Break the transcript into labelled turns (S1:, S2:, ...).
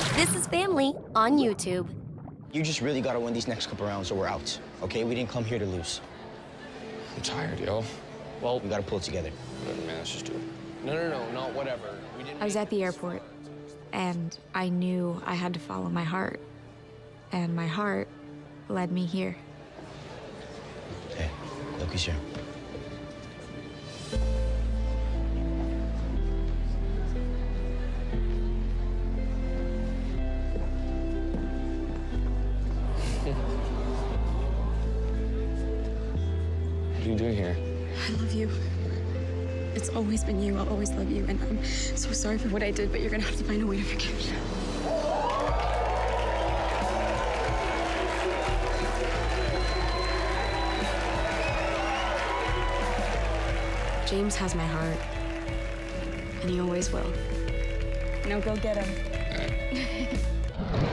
S1: This is Family on YouTube.
S2: You just really gotta win these next couple rounds or we're out, okay? We didn't come here to lose.
S3: I'm tired, yo. Well,
S2: We gotta pull it together.
S3: whatever, man, let's just do it.
S4: No, whatever. We didn't.
S5: I was at the airport, and I knew I had to follow my heart. And my heart led me here.
S2: Hey, look who's here.
S3: What are you doing here?
S6: I love you. It's always been you. I'll always love you. And I'm so sorry for what I did, but you're gonna have to find a way to forgive me.
S5: James has my heart, and he always will.
S6: Now go get him.